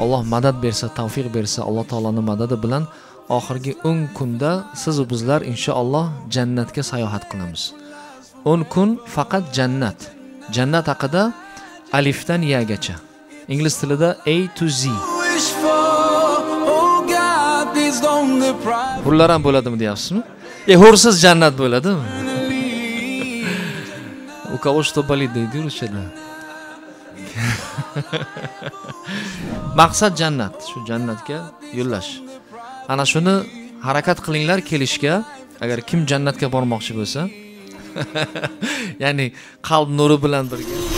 Alloh madad bersa, tavfiq bersa, Alloh taolaning madadi bilan oxirgi 10 kunda siz va bizlar inshaalloh jannatga sayohat qilamiz. 10 kun faqat jannat. Jannat haqida alifdan yagacha. Ingliz tilida A to Z. Hurlar ham bo'ladimi deyapsizmi? Hursiz jannat bo'ladimi? U kого что болит deydi ruschada. Maqsad jannat, shu jannatga yo'llash. Ana shuni harakat qilinglar kelishga, agar kim jannatga bormoqchi bo'lsa, ya'ni qalb nuri bilan birga